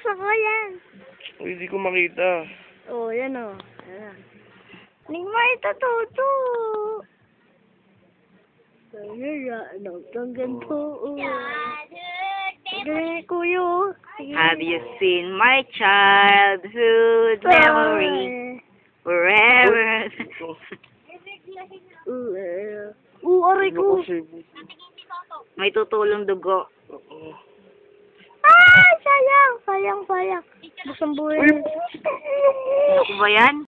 Buksan ko yan. Uy, hindi ko makita. Oh, yan o. Ayan. Ningma, ito tuto. Ang ganito. Ganyan, kuyo. Have you seen my childhood memory? Forever. Aray ko. May tutulong dugo. Ah, sayang. Sayang. Busang buhay. Ano ko ba yan?